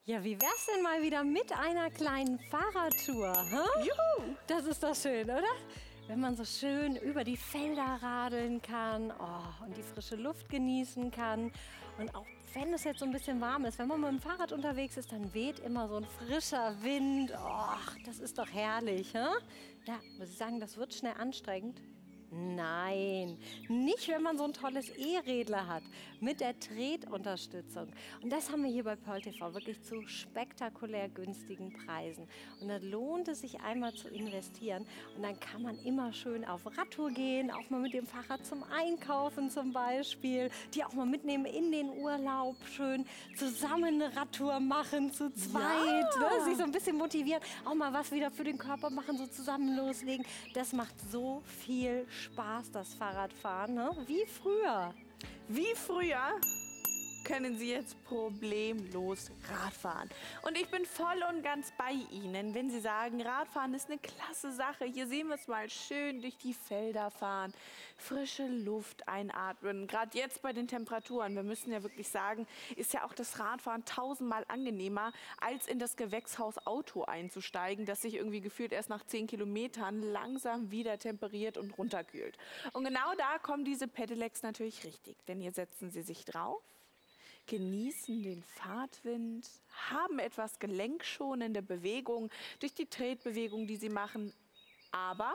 Ja, wie wär's denn mal wieder mit einer kleinen Fahrradtour? Hä? Juhu! Das ist doch schön, oder? Wenn man so schön über die Felder radeln kann und die frische Luft genießen kann. Und auch wenn es jetzt so ein bisschen warm ist, wenn man mit dem Fahrrad unterwegs ist, dann weht immer so ein frischer Wind. Oh, das ist doch herrlich. Hä? Ja, muss ich sagen, das wird schnell anstrengend. Nein, nicht wenn man so ein tolles E-Rädler hat mit der Tretunterstützung. Und das haben wir hier bei Pearl TV wirklich zu spektakulär günstigen Preisen. Und da lohnt es sich einmal zu investieren. Und dann kann man immer schön auf Radtour gehen, auch mal mit dem Fahrrad zum Einkaufen zum Beispiel, die auch mal mitnehmen in den Urlaub, schön zusammen eine Radtour machen, zu zweit, ne? Sich so ein bisschen motivieren, auch mal was wieder für den Körper machen, so zusammen loslegen. Das macht so viel Spaß, das Fahrradfahren, ne? Wie früher. Wie früher können Sie jetzt problemlos Radfahren. Und ich bin voll und ganz bei Ihnen, wenn Sie sagen, Radfahren ist eine klasse Sache. Hier sehen wir es mal schön durch die Felder fahren, frische Luft einatmen. Gerade jetzt bei den Temperaturen, wir müssen ja wirklich sagen, ist ja auch das Radfahren tausendmal angenehmer, als in das Gewächshaus Auto einzusteigen, das sich irgendwie gefühlt erst nach 10 Kilometern langsam wieder temperiert und runterkühlt. Und genau da kommen diese Pedelecs natürlich richtig, denn hier setzen Sie sich drauf, genießen den Fahrtwind, haben etwas gelenkschonende Bewegung durch die Tretbewegung, die sie machen, aber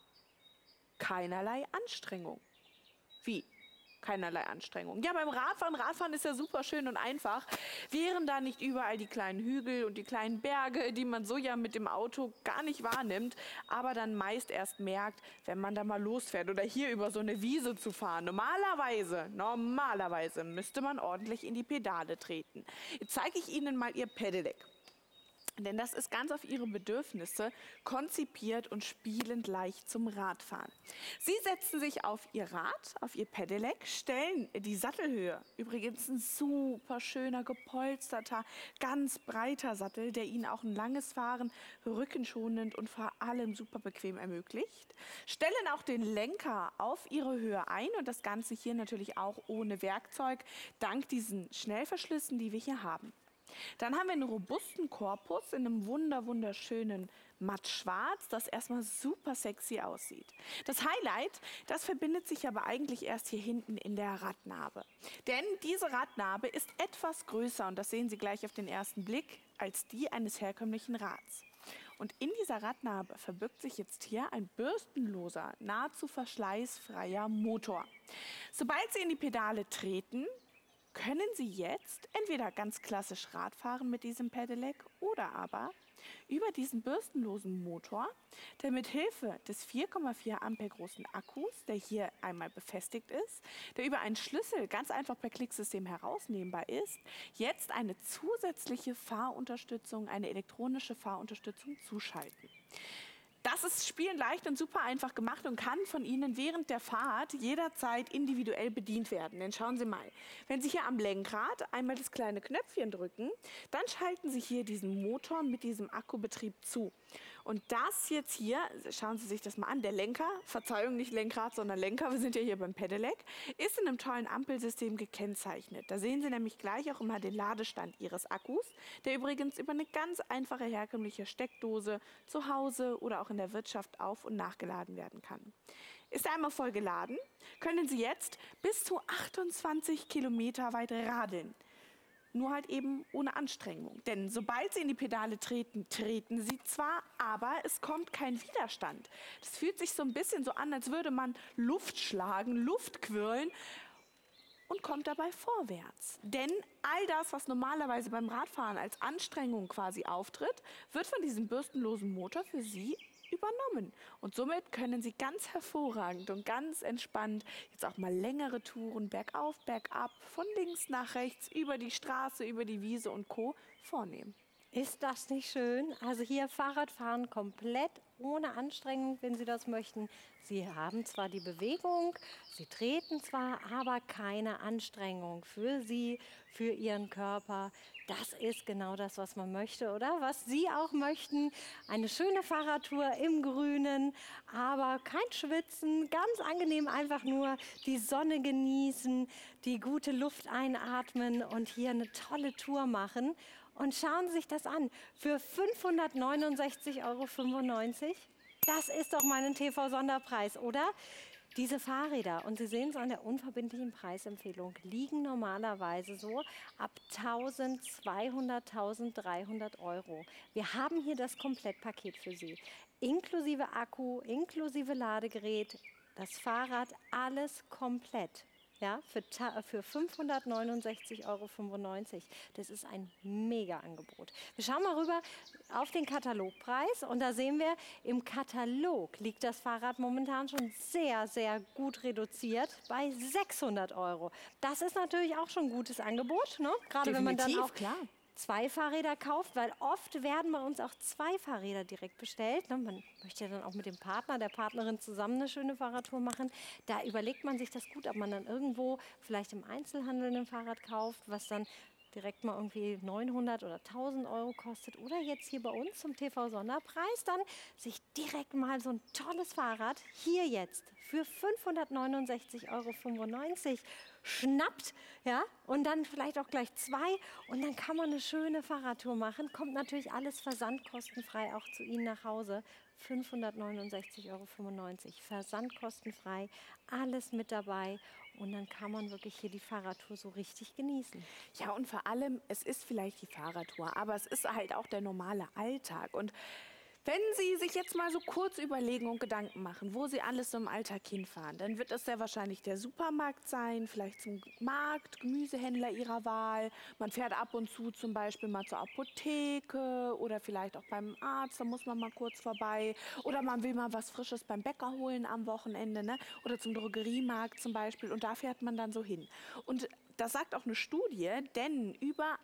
keinerlei Anstrengung. Wie? Keinerlei Anstrengung. Ja, beim Radfahren ist ja super schön und einfach. Wären da nicht überall die kleinen Hügel und die kleinen Berge, die man so ja mit dem Auto gar nicht wahrnimmt, aber dann meist erst merkt, wenn man da mal losfährt oder hier über so eine Wiese zu fahren. Normalerweise müsste man ordentlich in die Pedale treten. Jetzt zeige ich Ihnen mal Ihr Pedelec. Denn das ist ganz auf Ihre Bedürfnisse konzipiert und spielend leicht zum Radfahren. Sie setzen sich auf Ihr Rad, auf Ihr Pedelec, stellen die Sattelhöhe. Übrigens ein super schöner, gepolsterter, ganz breiter Sattel, der Ihnen auch ein langes Fahren rückenschonend und vor allem super bequem ermöglicht. Stellen auch den Lenker auf Ihre Höhe ein und das Ganze hier natürlich auch ohne Werkzeug, dank diesen Schnellverschlüssen, die wir hier haben. Dann haben wir einen robusten Korpus in einem wunderschönen mattschwarz, das erstmal super sexy aussieht. Das Highlight, das verbindet sich aber eigentlich erst hier hinten in der Radnabe. Denn diese Radnabe ist etwas größer, und das sehen Sie gleich auf den ersten Blick, als die eines herkömmlichen Rads. Und in dieser Radnabe verbirgt sich jetzt hier ein bürstenloser, nahezu verschleißfreier Motor. Sobald Sie in die Pedale treten, können Sie jetzt entweder ganz klassisch Rad fahren mit diesem Pedelec oder aber über diesen bürstenlosen Motor, der mit Hilfe des 4,4 Ampere großen Akkus, der hier einmal befestigt ist, der über einen Schlüssel ganz einfach per Klicksystem herausnehmbar ist, jetzt eine zusätzliche Fahrunterstützung, eine elektronische Fahrunterstützung zuschalten. Das ist spielend leicht und super einfach gemacht und kann von Ihnen während der Fahrt jederzeit individuell bedient werden. Denn schauen Sie mal, wenn Sie hier am Lenkrad einmal das kleine Knöpfchen drücken, dann schalten Sie hier diesen Motor mit diesem Akkubetrieb zu. Und das jetzt hier, schauen Sie sich das mal an, der Lenker, Verzeihung, nicht Lenkrad, sondern Lenker, wir sind ja hier beim Pedelec, ist in einem tollen Ampelsystem gekennzeichnet. Da sehen Sie nämlich gleich auch immer den Ladestand Ihres Akkus, der übrigens über eine ganz einfache herkömmliche Steckdose zu Hause oder auch in der Wirtschaft auf- und nachgeladen werden kann. Ist er einmal voll geladen, können Sie jetzt bis zu 28 Kilometer weit radeln. Nur halt eben ohne Anstrengung. Denn sobald Sie in die Pedale treten, treten Sie zwar, aber es kommt kein Widerstand. Das fühlt sich so ein bisschen so an, als würde man Luft schlagen, Luft quirlen und kommt dabei vorwärts. Denn all das, was normalerweise beim Radfahren als Anstrengung quasi auftritt, wird von diesem bürstenlosen Motor für Sie übernommen. Und somit können Sie ganz hervorragend und ganz entspannt jetzt auch mal längere Touren bergauf, bergab, von links nach rechts, über die Straße, über die Wiese und Co. vornehmen. Ist das nicht schön? Also hier Fahrradfahren komplett ohne Anstrengung, wenn Sie das möchten. Sie haben zwar die Bewegung, Sie treten zwar, aber keine Anstrengung für Sie, für Ihren Körper. Das ist genau das, was man möchte, oder? Was Sie auch möchten. Eine schöne Fahrradtour im Grünen, aber kein Schwitzen, ganz angenehm einfach nur die Sonne genießen, die gute Luft einatmen und hier eine tolle Tour machen. Und schauen Sie sich das an. Für 569,95 €. Das ist doch mal ein TV-Sonderpreis, oder? Diese Fahrräder, und Sie sehen es an der unverbindlichen Preisempfehlung, liegen normalerweise so ab 1.200, 1.300 €. Wir haben hier das Komplettpaket für Sie. Inklusive Akku, inklusive Ladegerät, das Fahrrad, alles komplett. Ja, für 569,95 €. Das ist ein Mega-Angebot. Wir schauen mal rüber auf den Katalogpreis und da sehen wir, im Katalog liegt das Fahrrad momentan schon sehr, sehr gut reduziert bei 600 €. Das ist natürlich auch schon ein gutes Angebot, ne? Gerade wenn man dann Definitiv, auch klar. zwei Fahrräder kauft, weil oft werden bei uns auch zwei Fahrräder direkt bestellt. Ne? Man möchte ja dann auch mit dem Partner, der Partnerin zusammen eine schöne Fahrradtour machen. Da überlegt man sich das gut, ob man dann irgendwo vielleicht im Einzelhandel ein Fahrrad kauft, was dann direkt mal irgendwie 900 oder 1.000 € kostet. Oder jetzt hier bei uns zum TV-Sonderpreis dann sich direkt mal so ein tolles Fahrrad hier jetzt für 569,95 € schnappt, ja, und dann vielleicht auch gleich zwei und dann kann man eine schöne Fahrradtour machen. Kommt natürlich alles versandkostenfrei auch zu Ihnen nach Hause. 569,95 €, versandkostenfrei, alles mit dabei und dann kann man wirklich hier die Fahrradtour so richtig genießen. Ja, und vor allem, es ist vielleicht die Fahrradtour, aber es ist halt auch der normale Alltag. Und wenn Sie sich jetzt mal so kurz überlegen und Gedanken machen, wo Sie alles so im Alltag hinfahren, dann wird es sehr wahrscheinlich der Supermarkt sein, vielleicht zum Markt, Gemüsehändler Ihrer Wahl. Man fährt ab und zu zum Beispiel mal zur Apotheke oder vielleicht auch beim Arzt, da muss man mal kurz vorbei. Oder man will mal was Frisches beim Bäcker holen am Wochenende, ne? Oder zum Drogeriemarkt zum Beispiel und da fährt man dann so hin. Und das sagt auch eine Studie, denn über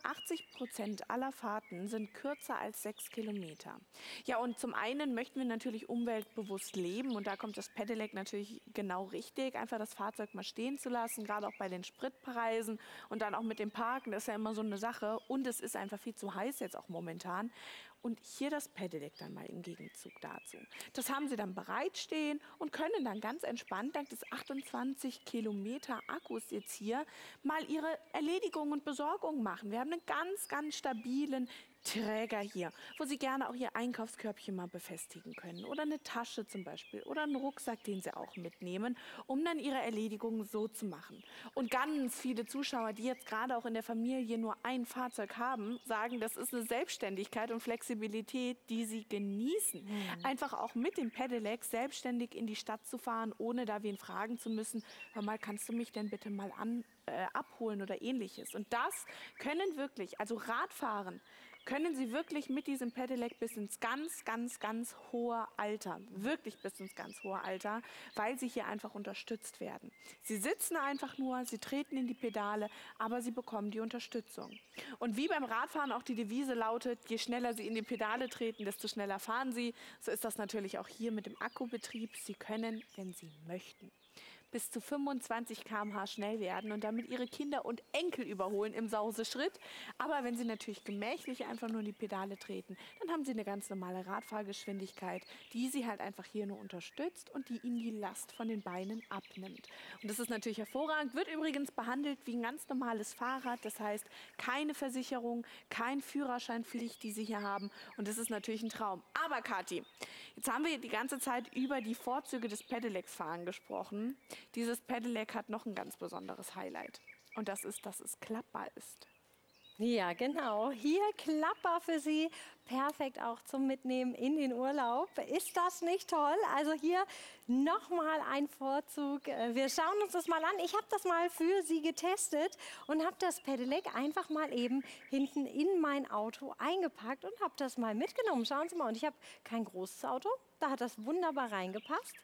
80% aller Fahrten sind kürzer als 6 Kilometer. Ja, und zum einen möchten wir natürlich umweltbewusst leben und da kommt das Pedelec natürlich genau richtig, einfach das Fahrzeug mal stehen zu lassen, gerade auch bei den Spritpreisen und dann auch mit dem Parken, das ist ja immer so eine Sache und es ist einfach viel zu heiß jetzt auch momentan. Und hier das Pedelec dann mal im Gegenzug dazu. Das haben Sie dann bereitstehen und können dann ganz entspannt dank des 28 Kilometer Akkus jetzt hier mal Ihre Erledigung und Besorgung machen. Wir haben einen ganz, ganz stabilen Träger hier, wo Sie gerne auch Ihr Einkaufskörbchen mal befestigen können oder eine Tasche zum Beispiel oder einen Rucksack, den Sie auch mitnehmen, um dann Ihre Erledigung so zu machen. Und ganz viele Zuschauer, die jetzt gerade auch in der Familie nur ein Fahrzeug haben, sagen, das ist eine Selbstständigkeit und Flexibilität, die sie genießen. Einfach auch mit dem Pedelec selbstständig in die Stadt zu fahren, ohne da wen fragen zu müssen, hör mal, kannst du mich denn bitte mal abholen oder ähnliches. Und das können wirklich, also Radfahren, können Sie wirklich mit diesem Pedelec bis ins ganz, ganz, ganz hohe Alter, wirklich bis ins ganz hohe Alter, weil Sie hier einfach unterstützt werden. Sie sitzen einfach nur, Sie treten in die Pedale, aber Sie bekommen die Unterstützung. Und wie beim Radfahren auch die Devise lautet, je schneller Sie in die Pedale treten, desto schneller fahren Sie. So ist das natürlich auch hier mit dem Akkubetrieb. Sie können, wenn Sie möchten, bis zu 25 km/h schnell werden und damit Ihre Kinder und Enkel überholen im Sauseschritt. Aber wenn Sie natürlich gemächlich einfach nur in die Pedale treten, dann haben Sie eine ganz normale Radfahrgeschwindigkeit, die Sie halt einfach hier nur unterstützt und die Ihnen die Last von den Beinen abnimmt. Und das ist natürlich hervorragend, wird übrigens behandelt wie ein ganz normales Fahrrad, das heißt keine Versicherung, kein Führerscheinpflicht, die Sie hier haben und das ist natürlich ein Traum. Aber Kathi, jetzt haben wir die ganze Zeit über die Vorzüge des Pedelecs-Fahren gesprochen. Dieses Pedelec hat noch ein ganz besonderes Highlight. Und das ist, dass es klappbar ist. Ja, genau. Hier Klapper für Sie. Perfekt auch zum Mitnehmen in den Urlaub. Ist das nicht toll? Also hier nochmal ein Vorzug. Wir schauen uns das mal an. Ich habe das mal für Sie getestet und habe das Pedelec einfach mal eben hinten in mein Auto eingepackt und habe das mal mitgenommen. Schauen Sie mal. Und ich habe kein großes Auto. Da hat das wunderbar reingepasst.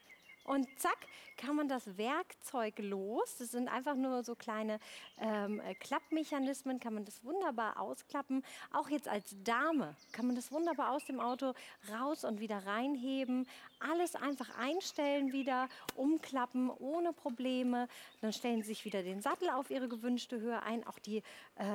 Und zack, kann man das Werkzeug los. Das sind einfach nur so kleine Klappmechanismen, kann man das wunderbar ausklappen. Auch jetzt als Dame kann man das wunderbar aus dem Auto raus und wieder reinheben. Alles einfach einstellen wieder, umklappen ohne Probleme. Dann stellen Sie sich wieder den Sattel auf Ihre gewünschte Höhe ein. Auch die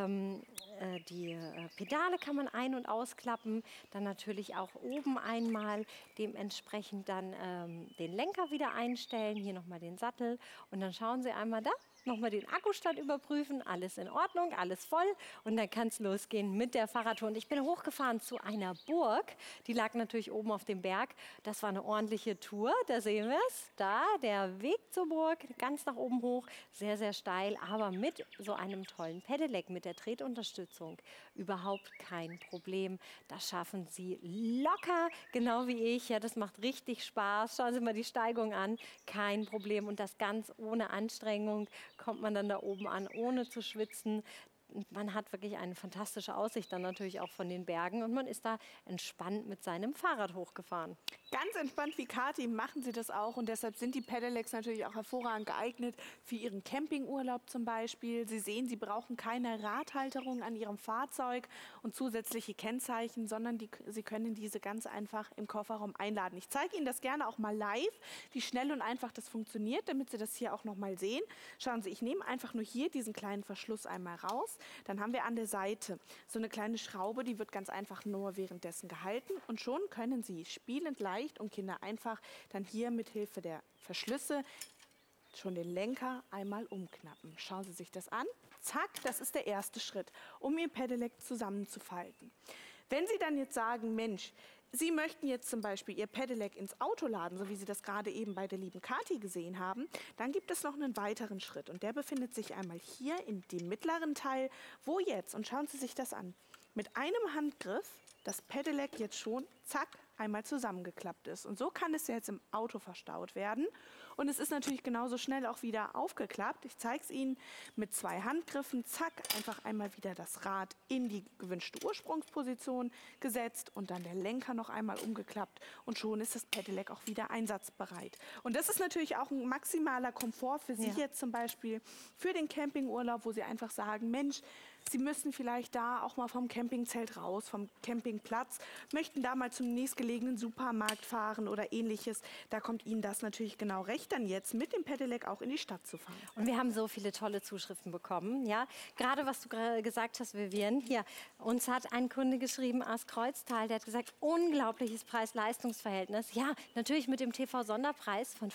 Pedale kann man ein- und ausklappen. Dann natürlich auch oben einmal dementsprechend dann den Lenker wieder einstellen. Hier nochmal den Sattel. Und dann schauen Sie einmal da. Nochmal den Akkustand überprüfen, alles in Ordnung, alles voll und dann kann es losgehen mit der Fahrradtour. Und ich bin hochgefahren zu einer Burg, die lag natürlich oben auf dem Berg. Das war eine ordentliche Tour, da sehen wir es. Da, der Weg zur Burg, ganz nach oben hoch, sehr, sehr steil, aber mit so einem tollen Pedelec, mit der Tretunterstützung, überhaupt kein Problem. Das schaffen Sie locker, genau wie ich. Ja, das macht richtig Spaß. Schauen Sie mal die Steigung an, kein Problem und das ganz ohne Anstrengung kommt man dann da oben an, ohne zu schwitzen. Man hat wirklich eine fantastische Aussicht dann natürlich auch von den Bergen und man ist da entspannt mit seinem Fahrrad hochgefahren. Ganz entspannt wie Kathi machen Sie das auch und deshalb sind die Pedelecs natürlich auch hervorragend geeignet für Ihren Campingurlaub zum Beispiel. Sie sehen, Sie brauchen keine Radhalterung an Ihrem Fahrzeug und zusätzliche Kennzeichen, sondern Sie können diese ganz einfach im Kofferraum einladen. Ich zeige Ihnen das gerne auch mal live, wie schnell und einfach das funktioniert, damit Sie das hier auch noch mal sehen. Schauen Sie, ich nehme einfach nur hier diesen kleinen Verschluss einmal raus. Dann haben wir an der Seite so eine kleine Schraube, die wird ganz einfach nur währenddessen gehalten und schon können Sie spielend leicht und Kinder einfach dann hier mit Hilfe der Verschlüsse schon den Lenker einmal umknappen. Schauen Sie sich das an. Zack, das ist der erste Schritt, um Ihr Pedelec zusammenzufalten. Wenn Sie dann jetzt sagen, Mensch, Sie möchten jetzt zum Beispiel Ihr Pedelec ins Auto laden, so wie Sie das gerade eben bei der lieben Kathi gesehen haben, dann gibt es noch einen weiteren Schritt und der befindet sich einmal hier in dem mittleren Teil, wo jetzt, und schauen Sie sich das an, mit einem Handgriff das Pedelec jetzt schon, zack, einmal zusammengeklappt ist. Und so kann es jetzt im Auto verstaut werden. Und es ist natürlich genauso schnell auch wieder aufgeklappt. Ich zeige es Ihnen mit 2 Handgriffen. Zack, einfach einmal wieder das Rad in die gewünschte Ursprungsposition gesetzt und dann der Lenker noch einmal umgeklappt. Und schon ist das Pedelec auch wieder einsatzbereit. Und das ist natürlich auch ein maximaler Komfort für Sie jetzt zum Beispiel für den Campingurlaub, wo Sie einfach sagen, Mensch, Sie müssen vielleicht da auch mal vom Campingzelt raus, vom Campingplatz, möchten da mal zum nächstgelegenen Supermarkt fahren oder ähnliches. Da kommt Ihnen das natürlich genau recht, dann jetzt mit dem Pedelec auch in die Stadt zu fahren. Und wir haben so viele tolle Zuschriften bekommen. Ja? Gerade was du gerade gesagt hast, Vivian. Hier, uns hat ein Kunde geschrieben aus Kreuztal, der hat gesagt, unglaubliches Preis-Leistungs-Verhältnis. Ja, natürlich mit dem TV-Sonderpreis von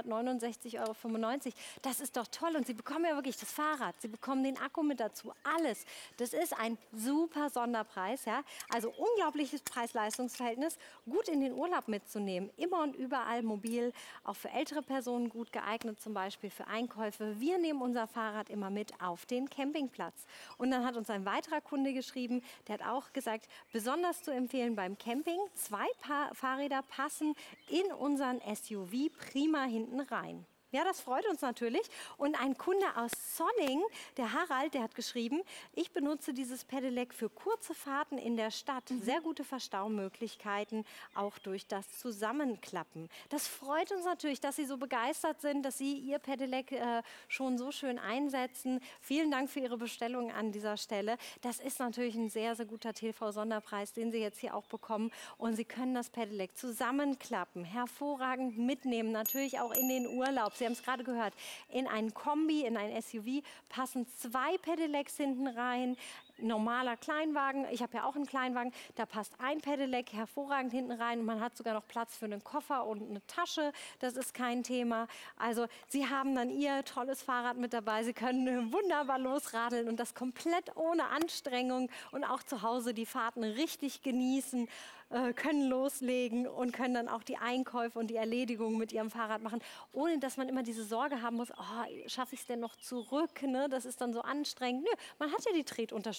569,95 €. Das ist doch toll. Und Sie bekommen ja wirklich das Fahrrad, Sie bekommen den Akku mit dazu, alles. Das ist ein super Sonderpreis. Ja? Also unglaubliches Preis-Leistungs-Verhältnis, gut in den Urlaub mitzunehmen, immer und überall mobil, auch für ältere Personen gut geeignet, zum Beispiel für Einkäufe. Wir nehmen unser Fahrrad immer mit auf den Campingplatz. Und dann hat uns ein weiterer Kunde geschrieben, der hat auch gesagt, besonders zu empfehlen beim Camping, 2 Fahrräder passen in unseren SUV prima hinten rein. Ja, das freut uns natürlich. Und ein Kunde aus Sonning, der Harald, der hat geschrieben, ich benutze dieses Pedelec für kurze Fahrten in der Stadt. Sehr gute Verstaumöglichkeiten, auch durch das Zusammenklappen. Das freut uns natürlich, dass Sie so begeistert sind, dass Sie Ihr Pedelec schon so schön einsetzen. Vielen Dank für Ihre Bestellung an dieser Stelle. Das ist natürlich ein sehr, sehr guter TV-Sonderpreis, den Sie jetzt hier auch bekommen. Und Sie können das Pedelec zusammenklappen, hervorragend mitnehmen, natürlich auch in den Urlaub. Sie haben es gerade gehört, in einen Kombi, in ein SUV passen 2 Pedelecs hinten rein. Normaler Kleinwagen, ich habe ja auch einen Kleinwagen, da passt ein Pedelec hervorragend hinten rein und man hat sogar noch Platz für einen Koffer und eine Tasche, das ist kein Thema. Also Sie haben dann Ihr tolles Fahrrad mit dabei, Sie können wunderbar losradeln und das komplett ohne Anstrengung und auch zu Hause die Fahrten richtig genießen, können loslegen und können dann auch die Einkäufe und die Erledigungen mit Ihrem Fahrrad machen, ohne dass man immer diese Sorge haben muss, oh, schaffe ich es denn noch zurück, ne? Das ist dann so anstrengend. Nö, man hat ja die Tretunterstützung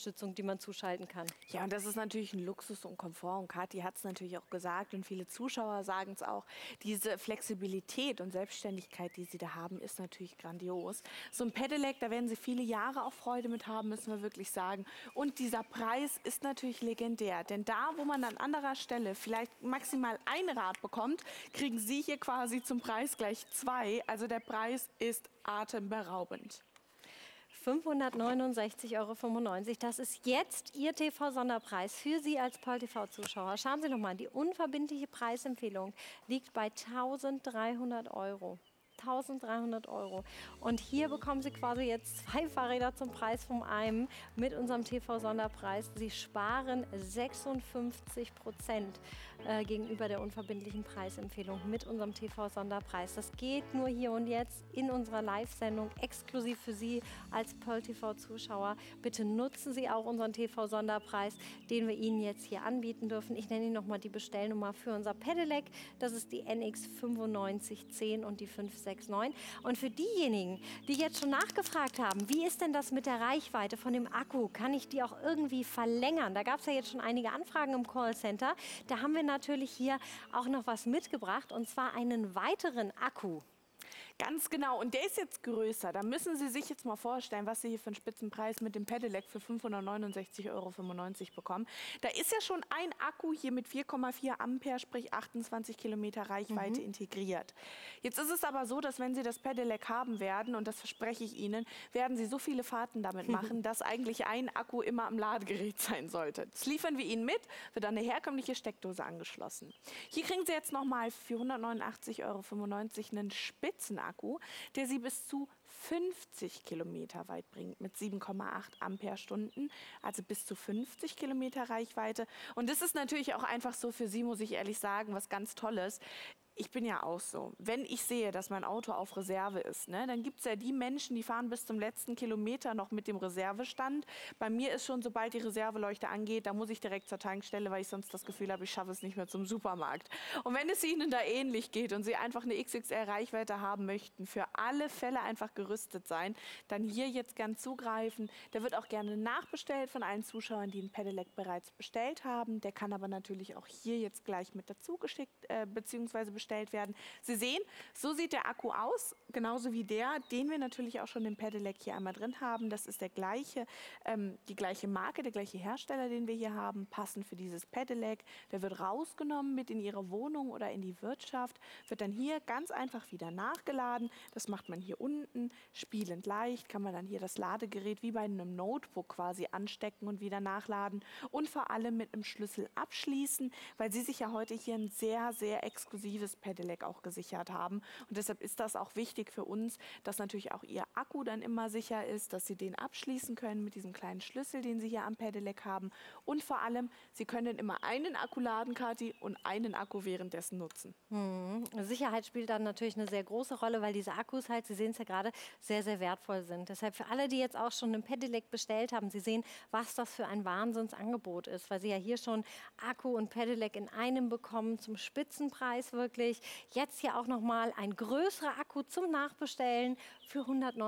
Unterstützung, die man zuschalten kann. Ja, und das ist natürlich ein Luxus und Komfort. Und Kathi hat es natürlich auch gesagt und viele Zuschauer sagen es auch. Diese Flexibilität und Selbstständigkeit, die sie da haben, ist natürlich grandios. So ein Pedelec, da werden sie viele Jahre auch Freude mit haben, müssen wir wirklich sagen. Und dieser Preis ist natürlich legendär. Denn da, wo man an anderer Stelle vielleicht maximal ein Rad bekommt, kriegen Sie hier quasi zum Preis gleich 2. Also der Preis ist atemberaubend. 569,95 €. Das ist jetzt Ihr TV-Sonderpreis für Sie als Pearl TV-Zuschauer. Schauen Sie nochmal, die unverbindliche Preisempfehlung liegt bei 1.300 €. 1.300 €. Und hier bekommen Sie quasi jetzt 2 Fahrräder zum Preis von einem mit unserem TV-Sonderpreis. Sie sparen 56% gegenüber der unverbindlichen Preisempfehlung mit unserem TV-Sonderpreis. Das geht nur hier und jetzt in unserer Live-Sendung exklusiv für Sie als Pearl TV-Zuschauer. Bitte nutzen Sie auch unseren TV-Sonderpreis, den wir Ihnen jetzt hier anbieten dürfen. Ich nenne Ihnen nochmal die Bestellnummer für unser Pedelec. Das ist die NX 9510 und die 569. Und für diejenigen, die jetzt schon nachgefragt haben, wie ist denn das mit der Reichweite von dem Akku? Kann ich die auch irgendwie verlängern? Da gab es ja jetzt schon einige Anfragen im Callcenter. Da haben wir natürlich hier auch noch was mitgebracht, und zwar einen weiteren Akku. Ganz genau. Und der ist jetzt größer. Da müssen Sie sich jetzt mal vorstellen, was Sie hier für einen Spitzenpreis mit dem Pedelec für 569,95 € bekommen. Da ist ja schon ein Akku hier mit 4,4 Ampere, sprich 28 Kilometer Reichweite integriert. Jetzt ist es aber so, dass wenn Sie das Pedelec haben werden, und das verspreche ich Ihnen, werden Sie so viele Fahrten damit machen, dass eigentlich ein Akku immer am Ladegerät sein sollte. Das liefern wir Ihnen mit, wird an eine herkömmliche Steckdose angeschlossen. Hier kriegen Sie jetzt nochmal für 189,95 € einen Spitzenakku, der Sie bis zu 50 Kilometer weit bringt mit 7,8 Ampere-Stunden, also bis zu 50 Kilometer Reichweite. Und das ist natürlich auch einfach so für Sie, muss ich ehrlich sagen, was ganz Tolles. Ich bin ja auch so. Wenn ich sehe, dass mein Auto auf Reserve ist, ne, dann gibt es ja die Menschen, die fahren bis zum letzten Kilometer noch mit dem Reservestand. Bei mir ist schon, sobald die Reserveleuchte angeht, da muss ich direkt zur Tankstelle, weil ich sonst das Gefühl habe, ich schaffe es nicht mehr zum Supermarkt. Und wenn es Ihnen da ähnlich geht und Sie einfach eine XXL-Reichweite haben möchten, für alle Fälle einfach gerüstet sein, dann hier jetzt gern zugreifen. Der wird auch gerne nachbestellt von allen Zuschauern, die ein Pedelec bereits bestellt haben. Der kann aber natürlich auch hier jetzt gleich mit dazu geschickt bzw. bestellt werden. Sie sehen, so sieht der Akku aus, genauso wie der, den wir natürlich auch schon im Pedelec hier einmal drin haben. Das ist der gleiche, die gleiche Marke, der gleiche Hersteller, den wir hier haben, passend für dieses Pedelec. Der wird rausgenommen mit in Ihre Wohnung oder in die Wirtschaft, wird dann hier ganz einfach wieder nachgeladen. Das macht man hier unten, spielend leicht, kann man dann hier das Ladegerät wie bei einem Notebook quasi anstecken und wieder nachladen und vor allem mit einem Schlüssel abschließen, weil Sie sich ja heute hier ein sehr, sehr exklusives Pedelec auch gesichert haben. Und deshalb ist das auch wichtig für uns, dass natürlich auch Ihr Akku dann immer sicher ist, dass Sie den abschließen können mit diesem kleinen Schlüssel, den Sie hier am Pedelec haben. Und vor allem, Sie können immer einen Akku laden, Kathi, und einen Akku währenddessen nutzen. Sicherheit spielt dann natürlich eine sehr große Rolle, weil diese Akkus halt, Sie sehen es ja gerade, sehr, sehr wertvoll sind. Deshalb für alle, die jetzt auch schon ein Pedelec bestellt haben, Sie sehen, was das für ein Wahnsinnsangebot ist, weil Sie ja hier schon Akku und Pedelec in einem bekommen, zum Spitzenpreis wirklich. Jetzt hier auch nochmal ein größerer Akku zum Nachbestellen für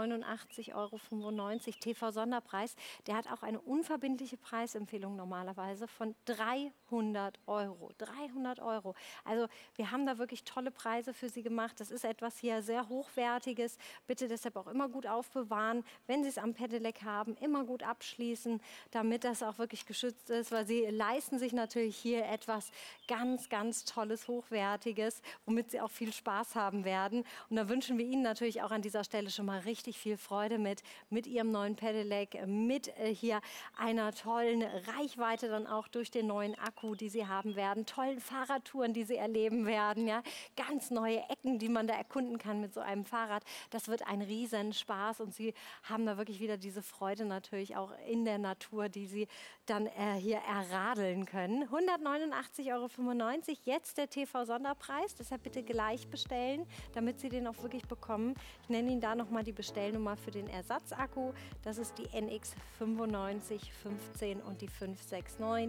189,95 € TV-Sonderpreis. Der hat auch eine unverbindliche Preisempfehlung normalerweise von 300 €. 300 €. Also wir haben da wirklich tolle Preise für Sie gemacht. Das ist etwas hier sehr Hochwertiges. Bitte deshalb auch immer gut aufbewahren. Wenn Sie es am Pedelec haben, immer gut abschließen, damit das auch wirklich geschützt ist, weil Sie leisten sich natürlich hier etwas ganz, ganz Tolles, Hochwertiges, womit Sie auch viel Spaß haben werden. Und da wünschen wir Ihnen natürlich auch an dieser Stelle schon mal richtig viel Freude mit Ihrem neuen Pedelec, mit hier einer tollen Reichweite dann auch durch den neuen Akku, die Sie haben werden, tollen Fahrradtouren, die Sie erleben werden, ja, ganz neue Ecken, die man da erkunden kann mit so einem Fahrrad. Das wird ein Riesenspaß und Sie haben da wirklich wieder diese Freude natürlich auch in der Natur, die Sie dann hier erradeln können. 189,95 €, jetzt der TV-Sonderpreis. Deshalb bitte gleich bestellen, damit Sie den auch wirklich bekommen. Ich nenne Ihnen da nochmal die Bestellnummer für den Ersatzakku. Das ist die NX 9515 und die 569.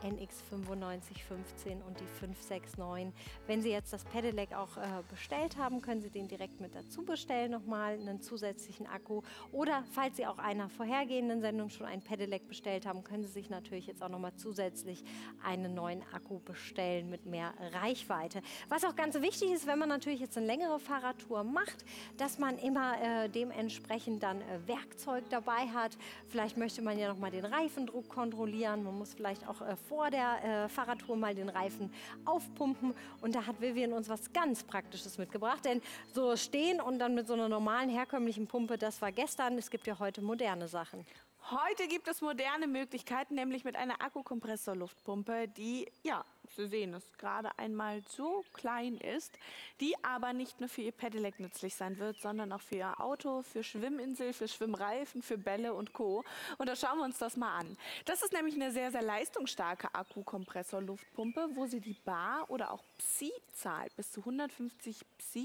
NX9515 und die 569. Wenn Sie jetzt das Pedelec auch bestellt haben, können Sie den direkt mit dazu bestellen, nochmal einen zusätzlichen Akku. Oder falls Sie auch einer vorhergehenden Sendung schon ein Pedelec bestellt haben, können Sie sich natürlich jetzt auch nochmal zusätzlich einen neuen Akku bestellen mit mehr Reichweite. Was auch ganz wichtig ist, wenn man natürlich jetzt eine längere Fahrradtour macht, dass man immer dementsprechend dann Werkzeug dabei hat. Vielleicht möchte man ja nochmal den Reifendruck kontrollieren. Man muss vielleicht auch vor der Fahrradtour mal den Reifen aufpumpen. Und da hat Vivian uns was ganz Praktisches mitgebracht. Denn so stehen und dann mit so einer normalen, herkömmlichen Pumpe, das war gestern. Es gibt ja heute moderne Sachen. Heute gibt es moderne Möglichkeiten, nämlich mit einer Akkukompressorluftpumpe, die, ja, Sie sehen es, gerade einmal so klein ist, die aber nicht nur für Ihr Pedelec nützlich sein wird, sondern auch für Ihr Auto, für Schwimminsel, für Schwimmreifen, für Bälle und Co. Und da schauen wir uns das mal an. Das ist nämlich eine sehr, sehr leistungsstarke Akkukompressorluftpumpe, wo Sie die Bar- oder auch Psi-Zahl bis zu 150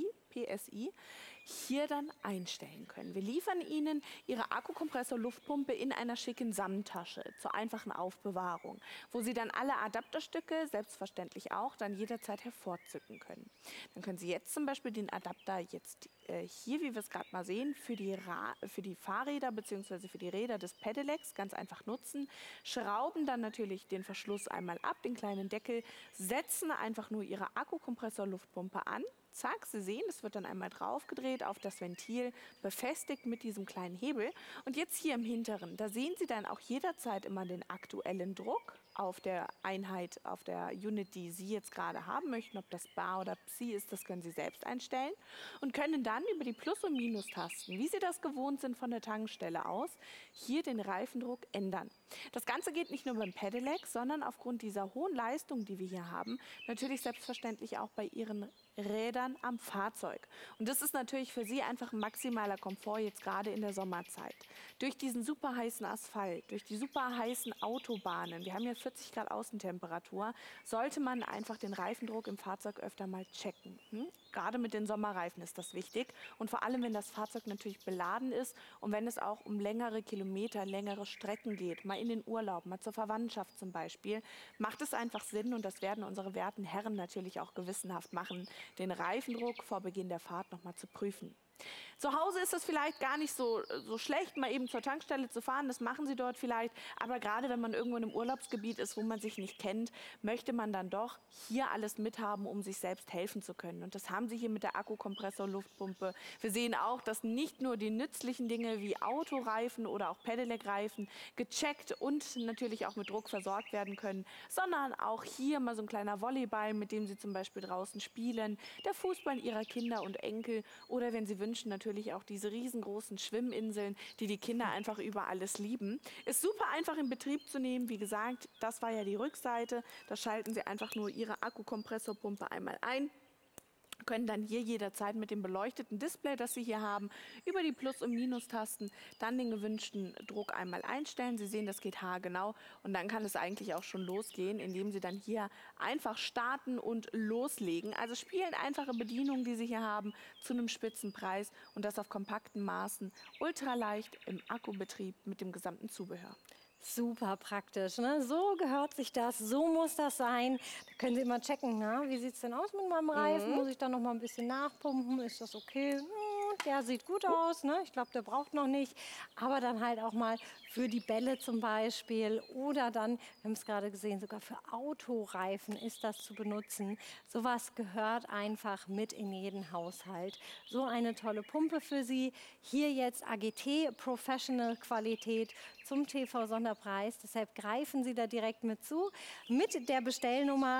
PSI hier dann einstellen können. Wir liefern Ihnen Ihre Akkukompressor-Luftpumpe in einer schicken Samttasche zur einfachen Aufbewahrung, wo Sie dann alle Adapterstücke, selbstverständlich auch, dann jederzeit hervorzücken können. Dann können Sie jetzt zum Beispiel den Adapter jetzt hier, wie wir es gerade mal sehen, für die Fahrräder bzw. für die Räder des Pedelecs ganz einfach nutzen, schrauben dann natürlich den Verschluss einmal ab, den kleinen Deckel, setzen einfach nur Ihre Akkukompressor-Luftpumpe an. Zack, Sie sehen, es wird dann einmal draufgedreht auf das Ventil, befestigt mit diesem kleinen Hebel. Und jetzt hier im Hinteren, da sehen Sie dann auch jederzeit immer den aktuellen Druck auf der Einheit, auf der Unit, die Sie jetzt gerade haben möchten. Ob das Bar oder Psi ist, das können Sie selbst einstellen und können dann über die Plus- und Minustasten, wie Sie das gewohnt sind von der Tankstelle aus, hier den Reifendruck ändern. Das Ganze geht nicht nur beim Pedelec, sondern aufgrund dieser hohen Leistung, die wir hier haben, natürlich selbstverständlich auch bei Ihren Rädern am Fahrzeug. Und das ist natürlich für Sie einfach ein maximaler Komfort jetzt gerade in der Sommerzeit. Durch diesen super heißen Asphalt, durch die super heißen Autobahnen, wir haben ja 40 Grad Außentemperatur, sollte man einfach den Reifendruck im Fahrzeug öfter mal checken. Gerade mit den Sommerreifen ist das wichtig und vor allem, wenn das Fahrzeug natürlich beladen ist und wenn es auch um längere Kilometer, längere Strecken geht, mal in den Urlaub, mal zur Verwandtschaft zum Beispiel, macht es einfach Sinn und das werden unsere werten Herren natürlich auch gewissenhaft machen, den Reifendruck vor Beginn der Fahrt nochmal zu prüfen. Zu Hause ist es vielleicht gar nicht so schlecht, mal eben zur Tankstelle zu fahren. Das machen Sie dort vielleicht. Aber gerade wenn man irgendwo in einem Urlaubsgebiet ist, wo man sich nicht kennt, möchte man dann doch hier alles mithaben, um sich selbst helfen zu können. Und das haben Sie hier mit der Akkukompressor-Luftpumpe. Wir sehen auch, dass nicht nur die nützlichen Dinge wie Autoreifen oder auch Pedelec-Reifen gecheckt und natürlich auch mit Druck versorgt werden können, sondern auch hier mal so ein kleiner Volleyball, mit dem Sie zum Beispiel draußen spielen, der Fußball Ihrer Kinder und Enkel oder wenn Sie wünschen, natürlich auch diese riesengroßen Schwimminseln, die die Kinder einfach über alles lieben. Ist super einfach in Betrieb zu nehmen. Wie gesagt, das war ja die Rückseite. Da schalten Sie einfach nur Ihre Akkukompressorpumpe einmal ein. Können dann hier jederzeit mit dem beleuchteten Display, das Sie hier haben, über die Plus- und Minustasten dann den gewünschten Druck einmal einstellen. Sie sehen, das geht haargenau und dann kann es eigentlich auch schon losgehen, indem Sie dann hier einfach starten und loslegen. Also spielen einfache Bedienungen, die Sie hier haben, zu einem Spitzenpreis und das auf kompakten Maßen, ultraleicht im Akkubetrieb mit dem gesamten Zubehör. Super praktisch, ne? So gehört sich das, so muss das sein. Da können Sie immer checken, ne? Wie sieht es denn aus mit meinem Reifen? Muss ich da noch mal ein bisschen nachpumpen? Ist das okay? Der sieht gut aus, ne? Ich glaube, der braucht noch nicht. Aber dann halt auch mal für die Bälle zum Beispiel oder dann, wir haben es gerade gesehen, sogar für Autoreifen ist das zu benutzen. Sowas gehört einfach mit in jeden Haushalt. So eine tolle Pumpe für Sie. Hier jetzt AGT Professional Qualität zum TV-Sonderpreis. Deshalb greifen Sie da direkt mit zu. Mit der Bestellnummer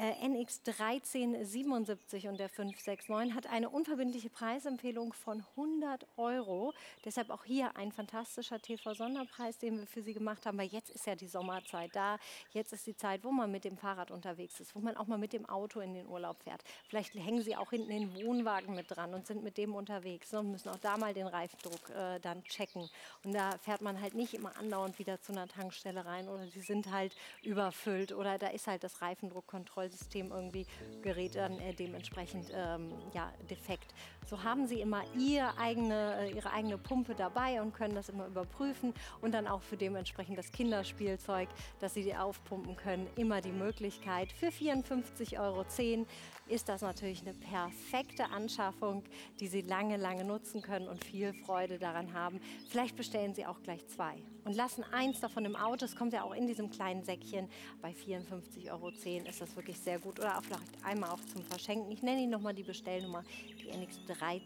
NX1377 und der 569 hat eine unverbindliche Preisempfehlung von 100 Euro. Deshalb auch hier ein fantastischer TV-Sonderpreis, den wir für Sie gemacht haben. Weil jetzt ist ja die Sommerzeit da. Jetzt ist die Zeit, wo man mit dem Fahrrad unterwegs ist, wo man auch mal mit dem Auto in den Urlaub fährt. Vielleicht hängen Sie auch hinten den Wohnwagen mit dran und sind mit dem unterwegs und müssen auch da mal den Reifendruck dann checken. Und da fährt man halt nicht immer andauernd wieder zu einer Tankstelle rein oder die sind halt überfüllt oder da ist halt das Reifendruckkontrollsystem irgendwie gerät dann dementsprechend ja, defekt. So haben Sie immer ihre eigene Pumpe dabei und können das immer überprüfen und dann auch für dementsprechend das Kinderspielzeug, dass sie die aufpumpen können, immer die Möglichkeit. Für 54,10 € ist das natürlich eine perfekte Anschaffung, die Sie lange, lange nutzen können und viel Freude daran haben. Vielleicht bestellen Sie auch gleich 2 und lassen eins davon im Auto. Es kommt ja auch in diesem kleinen Säckchen. Bei 54,10 € ist das wirklich sehr gut. Oder auch vielleicht einmal auch zum Verschenken. Ich nenne Ihnen nochmal die Bestellnummer, die NX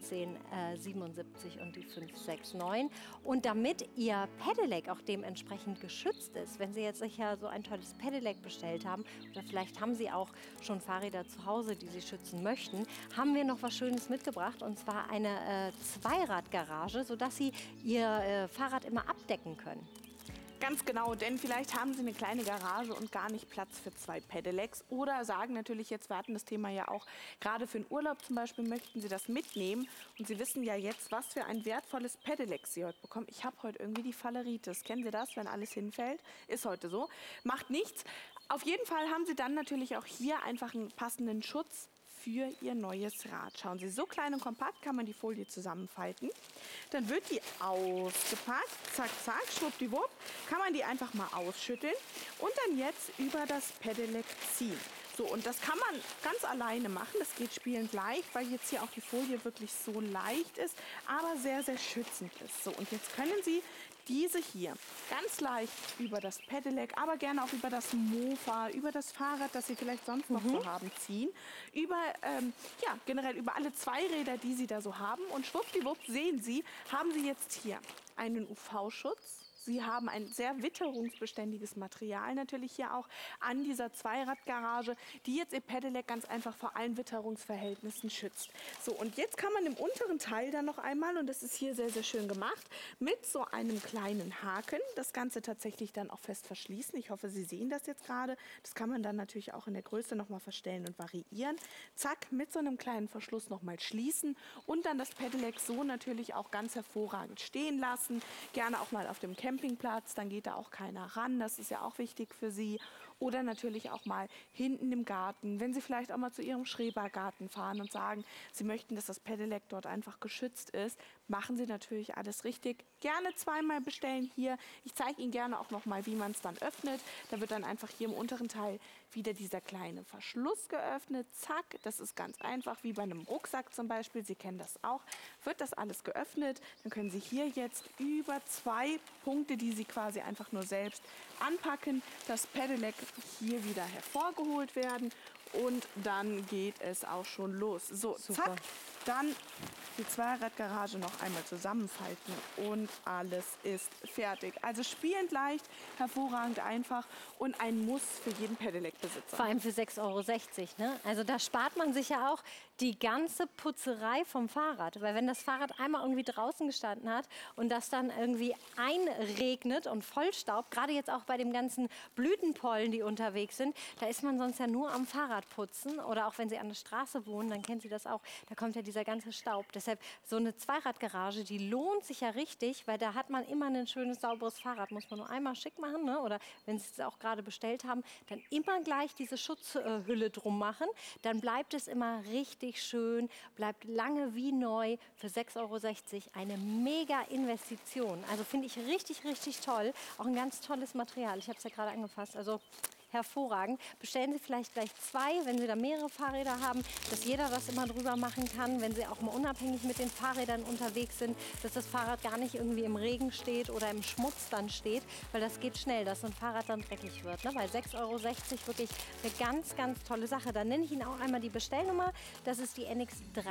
1377 und die 569. Und damit Ihr Pedelec auch dementsprechend geschützt ist, wenn Sie jetzt sicher so ein tolles Pedelec bestellt haben, oder vielleicht haben Sie auch schon Fahrräder zu Hause, die Sie schützen möchten, haben wir noch was Schönes mitgebracht, und zwar eine Zweiradgarage, sodass Sie Ihr Fahrrad immer abdecken können. Ganz genau, denn vielleicht haben Sie eine kleine Garage und gar nicht Platz für 2 Pedelecs oder sagen natürlich jetzt, wir hatten das Thema ja auch, gerade für den Urlaub zum Beispiel möchten Sie das mitnehmen und Sie wissen ja jetzt, was für ein wertvolles Pedelec Sie heute bekommen. Ich habe heute irgendwie die Falleritis. Kennen Sie das, wenn alles hinfällt? Ist heute so. Macht nichts. Auf jeden Fall haben Sie dann natürlich auch hier einfach einen passenden Schutz für Ihr neues Rad. Schauen Sie, so klein und kompakt kann man die Folie zusammenfalten. Dann wird die ausgepackt, zack, zack, schwuppdiwupp, kann man die einfach mal ausschütteln und dann jetzt über das Pedelec ziehen. So, und das kann man ganz alleine machen, das geht spielend leicht, weil jetzt hier auch die Folie wirklich so leicht ist, aber sehr, sehr schützend ist. So, und jetzt können Sie diese hier ganz leicht über das Pedelec, aber gerne auch über das Mofa, über das Fahrrad, das Sie vielleicht sonst noch so haben, ziehen. Über, ja, generell über alle Zweiräder, die Sie da so haben. Und schwuppdiwupp sehen Sie, haben Sie jetzt hier einen UV-Schutz. Sie haben ein sehr witterungsbeständiges Material natürlich hier auch an dieser Zweiradgarage, die jetzt Ihr Pedelec ganz einfach vor allen Witterungsverhältnissen schützt. So, und jetzt kann man im unteren Teil dann noch einmal, und das ist hier sehr, sehr schön gemacht, mit so einem kleinen Haken das Ganze tatsächlich dann auch fest verschließen. Ich hoffe, Sie sehen das jetzt gerade. Das kann man dann natürlich auch in der Größe nochmal verstellen und variieren. Zack, mit so einem kleinen Verschluss nochmal schließen und dann das Pedelec so natürlich auch ganz hervorragend stehen lassen. Gerne auch mal auf dem Campingplatz, dann geht da auch keiner ran, das ist ja auch wichtig für Sie. Oder natürlich auch mal hinten im Garten, wenn Sie vielleicht auch mal zu Ihrem Schrebergarten fahren und sagen, Sie möchten, dass das Pedelec dort einfach geschützt ist, machen Sie natürlich alles richtig. Gerne zweimal bestellen hier. Ich zeige Ihnen gerne auch noch mal, wie man es dann öffnet. Da wird dann einfach hier im unteren Teil wieder dieser kleine Verschluss geöffnet. Zack, das ist ganz einfach, wie bei einem Rucksack zum Beispiel. Sie kennen das auch. Wird das alles geöffnet, dann können Sie hier jetzt über 2 Punkte, die Sie quasi einfach nur selbst anpacken, das Pedelec hier wieder hervorgeholt werden und dann geht es auch schon los. So, Super. Zack, dann die Zweiradgarage noch einmal zusammenfalten und alles ist fertig. Also spielend leicht, hervorragend einfach und ein Muss für jeden Pedelec-Besitzer. Vor allem für 6,60 €. Ne? Also da spart man sich ja auch die ganze Putzerei vom Fahrrad. Weil wenn das Fahrrad einmal irgendwie draußen gestanden hat und das dann irgendwie einregnet und vollstaubt, gerade jetzt auch bei den ganzen Blütenpollen, die unterwegs sind, da ist man sonst ja nur am Fahrrad putzen. Oder auch wenn Sie an der Straße wohnen, dann kennen Sie das auch. Da kommt ja dieser ganze Staub. Deshalb so eine Zweiradgarage, die lohnt sich ja richtig, weil da hat man immer ein schönes, sauberes Fahrrad. Muss man nur einmal schick machen, ne? Oder wenn Sie es auch gerade bestellt haben, dann immer gleich diese Schutzhülle drum machen. Dann bleibt es immer richtig schön, bleibt lange wie neu für 6,60 € eine mega Investition. Also finde ich richtig, richtig toll. Auch ein ganz tolles Material. Ich habe es ja gerade angefasst. Also hervorragend. Bestellen Sie vielleicht gleich 2, wenn Sie da mehrere Fahrräder haben, dass jeder das immer drüber machen kann, wenn Sie auch mal unabhängig mit den Fahrrädern unterwegs sind, dass das Fahrrad gar nicht irgendwie im Regen steht oder im Schmutz dann steht, weil das geht schnell, dass so ein Fahrrad dann dreckig wird. Ne? Bei 6,60 € wirklich eine ganz, ganz tolle Sache. Dann nenne ich Ihnen auch einmal die Bestellnummer. Das ist die NX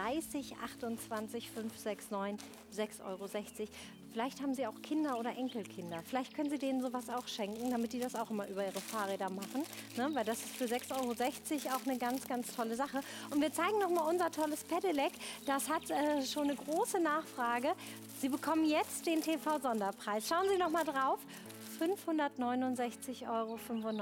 3028569, 6,60 €. Vielleicht haben Sie auch Kinder oder Enkelkinder. Vielleicht können Sie denen sowas auch schenken, damit die das auch immer über ihre Fahrräder machen. Ne? Weil das ist für 6,60 € auch eine ganz, ganz tolle Sache. Und wir zeigen noch mal unser tolles Pedelec. Das hat schon eine große Nachfrage. Sie bekommen jetzt den TV-Sonderpreis. Schauen Sie noch mal drauf. 569,95 Euro.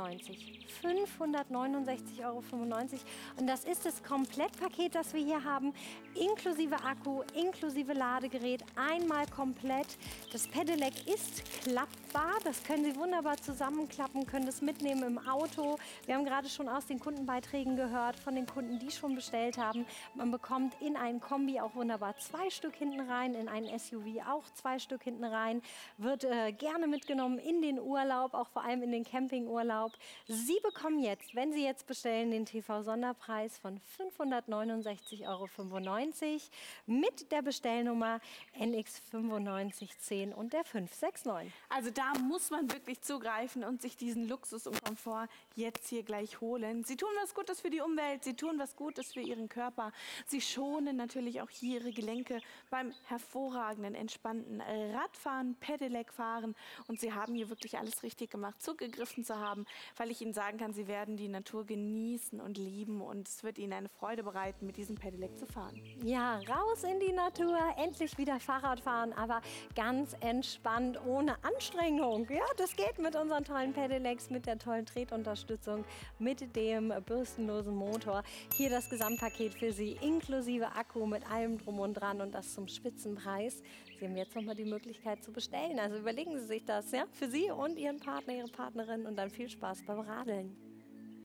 569,95 Euro. Und das ist das Komplettpaket, das wir hier haben, inklusive Akku, inklusive Ladegerät, einmal komplett. Das Pedelec ist klappbar, das können Sie wunderbar zusammenklappen, können das mitnehmen im Auto. Wir haben gerade schon aus den Kundenbeiträgen gehört, von den Kunden, die schon bestellt haben. Man bekommt in ein Kombi auch wunderbar 2 Stück hinten rein, in einen SUV auch 2 Stück hinten rein. Wird gerne mitgenommen in den Urlaub, auch vor allem in den Campingurlaub. Sie bekommen jetzt, wenn Sie jetzt bestellen, den TV-Sonderpreis von 569,95 Euro mit der Bestellnummer NX9510 und der 569. Also da muss man wirklich zugreifen und sich diesen Luxus und Komfort jetzt hier gleich holen. Sie tun was Gutes für die Umwelt, sie tun was Gutes für ihren Körper. Sie schonen natürlich auch hier ihre Gelenke beim hervorragenden, entspannten Radfahren, Pedelec-Fahren. Und sie haben hier wirklich alles richtig gemacht, zugegriffen zu haben, weil ich Ihnen sagen kann, Sie werden die Natur genießen und lieben und es wird Ihnen eine Freude bereiten, mit diesem Pedelec zu fahren. Ja, raus in die Natur, endlich wieder Fahrrad fahren, aber ganz entspannt, ohne Anstrengung. Ja, das geht mit unseren tollen Pedelecs, mit der tollen Tretunterstützung, mit dem bürstenlosen Motor. Hier das Gesamtpaket für Sie, inklusive Akku, mit allem drum und dran und das zum Spitzenpreis. Sie haben jetzt nochmal die Möglichkeit zu bestellen, also überlegen Sie sich das, ja, für Sie und Ihren Partner, Ihre Partnerin und dann viel Spaß beim Radeln.